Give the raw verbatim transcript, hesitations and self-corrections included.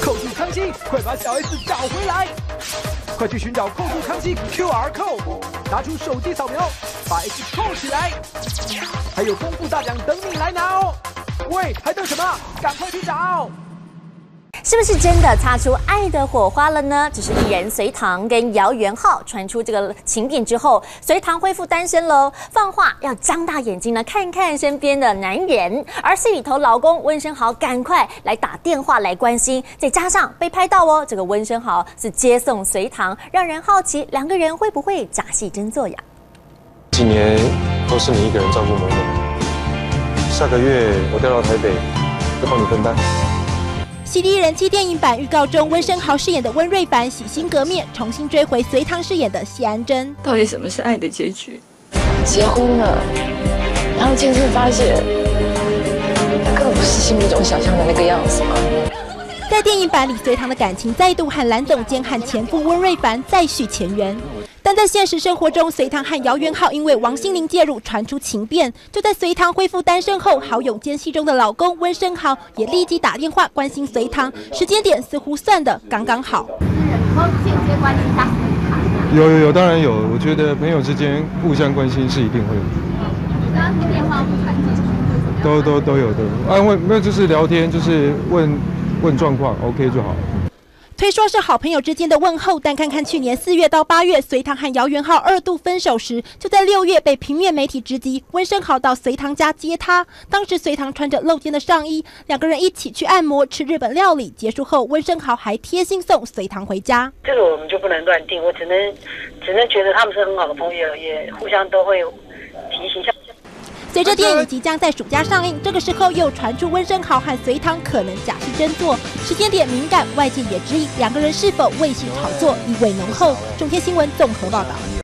扣住康熙，快把小 S 找回来！快去寻找扣住康熙 Q R code， 拿出手机扫描，把 X 扣起来。还有丰富大奖等你来拿哦！喂，还等什么？赶快去找！ 是不是真的擦出爱的火花了呢？只是艺人隋棠跟姚元浩传出这个情变之后，隋棠恢复单身喽，放话要张大眼睛呢看看身边的男人。而戏里头老公温升豪赶快来打电话来关心，再加上被拍到哦，这个温升豪是接送隋棠，让人好奇两个人会不会假戏真做呀？ 几年都是你一个人照顾某某，下个月我调到台北，再帮你分担。 《犀利人妻》电影版预告中，温升豪饰演的温瑞凡洗心革面，重新追回隋棠饰演的谢安珍。 到底什么是爱的结局？ 结婚了，然后今天发现，他根本不是心目中想象的那个样子嘛。 在电影版里，隋棠的感情再度和蓝总监和前夫温瑞凡再续前缘。 但在现实生活中，隋棠和姚元浩因为王心凌介入传出情变。就在隋棠恢复单身后，好友兼戏中的老公温升豪也立即打电话关心隋棠，时间点似乎算得刚刚好。 有有有，当然有。我觉得朋友之间互相关心是一定会有。电话不传都都都有的，安慰没有就是聊天，就是问问状况 ，OK 就好。 推说是好朋友之间的问候，但看看去年四月到八月，隋棠和姚元浩二度分手时，就在六月被平面媒体直击，温升豪到隋棠家接他。当时隋棠穿着露肩的上衣，两个人一起去按摩、吃日本料理。结束后，温升豪还贴心送隋棠回家。 这个我们就不能乱定，我只能只能觉得他们是很好的朋友，也互相都会提醒一下。 随着电影即将在暑假上映，这个时候又传出温升豪和隋棠可能假戏真做，时间点敏感，外界也质疑两个人是否为戏炒作，意味浓厚。中天新闻综合报道。